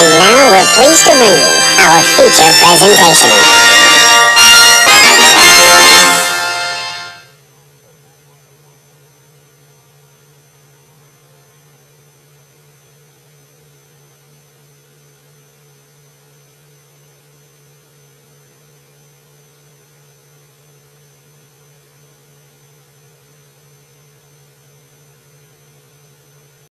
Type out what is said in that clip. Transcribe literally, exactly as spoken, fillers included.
And now we're pleased to bring you our feature presentation.